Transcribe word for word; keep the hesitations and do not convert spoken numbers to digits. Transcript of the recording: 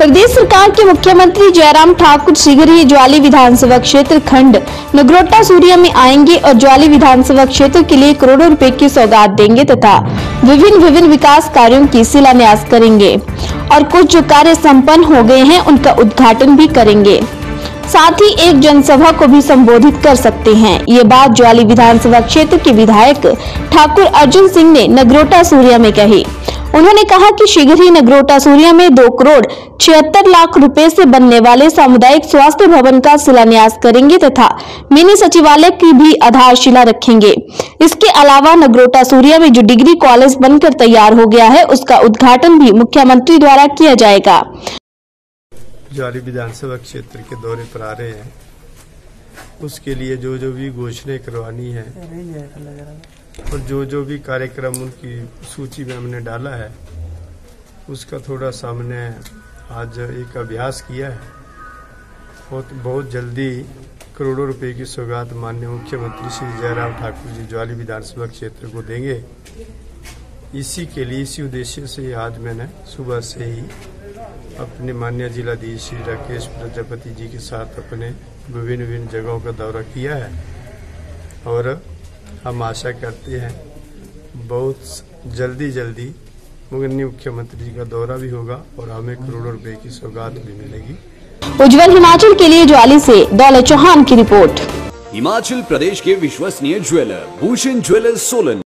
प्रदेश सरकार के मुख्यमंत्री जयराम ठाकुर शीघ्र ही ज्वाली विधानसभा क्षेत्र खंड नगरोटा सूर्या में आएंगे और ज्वाली विधानसभा क्षेत्र के लिए करोड़ों रुपए की सौगात देंगे तथा विभिन्न विभिन्न विकास कार्यों की शिलान्यास करेंगे और कुछ जो कार्य संपन्न हो गए हैं उनका उद्घाटन भी करेंगे। साथ ही एक जनसभा को भी संबोधित कर सकते हैं। ये बात ज्वाली विधानसभा क्षेत्र के विधायक ठाकुर अर्जुन सिंह ने नगरोटा सूर्या में कही। उन्होंने कहा कि शीघ्र ही नगरोटा सूर्या में दो करोड़ छिहत्तर लाख रुपए से बनने वाले सामुदायिक स्वास्थ्य भवन का शिलान्यास करेंगे तथा मिनी सचिवालय की भी आधारशिला रखेंगे। इसके अलावा नगरोटा सूर्या में जो डिग्री कॉलेज बनकर तैयार हो गया है उसका उद्घाटन भी मुख्यमंत्री द्वारा किया जाएगा। ज्वाली विधानसभा क्षेत्र के दौरे पर आ रहे हैं, उसके लिए जो जो भी घोषणाएं करवानी है और जो जो भी कार्यक्रम उनकी सूची में हमने डाला है उसका थोड़ा सामने आज एक अभ्यास किया है। बहुत बहुत जल्दी करोड़ों रुपए की सौगात माननीय मुख्यमंत्री श्री जयराम ठाकुर जी ज्वाली विधानसभा क्षेत्र को देंगे। इसी के लिए इसी उद्देश्य से आज मैंने सुबह से ही अपने माननीय जिलाधीश श्री राकेश प्रजापति जी के साथ अपने विभिन्न विभिन्न जगहों का दौरा किया है और हम आशा करते हैं बहुत जल्दी जल्दी माननीय मुख्यमंत्री जी का दौरा भी होगा और हमें करोड़ों रुपए की सौगात भी मिलेगी। उज्जवल हिमाचल के लिए ज्वाली से दौलत चौहान की रिपोर्ट। हिमाचल प्रदेश के विश्वसनीय ज्वेलर भूषण ज्वेलर्स सोलन।